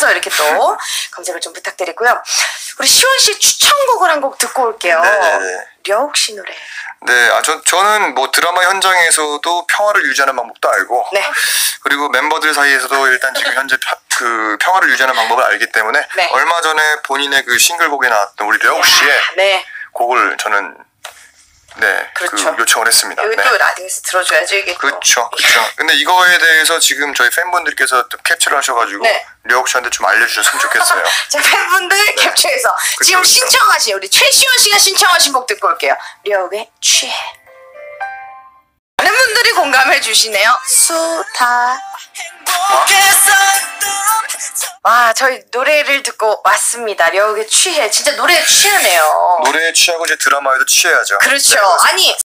찾아서 이렇게 또 검색을 좀 부탁드리고요. 우리 시원 씨 추천곡을 한 곡 듣고 올게요. 네네네. 려욱 씨 노래. 네, 저는 뭐 드라마 현장에서도 평화를 유지하는 방법도 알고, 네. 그리고 멤버들 사이에서도 일단 지금 현재 그 평화를 유지하는 방법을 알기 때문에 네. 얼마 전에 본인의 그 싱글곡에 나왔던 우리 려욱 씨의 네. 곡을 저는 그렇죠. 그 요청을 했습니다. 여기 네. 또 라디오에서 들어줘야죠 이게. 그렇죠. 근데 이거에 대해서 지금 저희 팬분들께서 또 캡처를 하셔가지고 네. 려욱 씨한테 좀 알려주셨으면 좋겠어요. 자, 팬분들 캡처해서 지금 그쵸. 신청하신 우리 최시원 씨가 신청하신 곡 듣고 올게요. 려욱의 취해. 많은 분들이 공감해 주시네요. 수다. 와, 저희 노래를 듣고 왔습니다. 려욱의 취해. 진짜 노래에 취하네요. 노래에 취하고 이제 드라마에도 취해야죠. 그렇죠. 네, 아니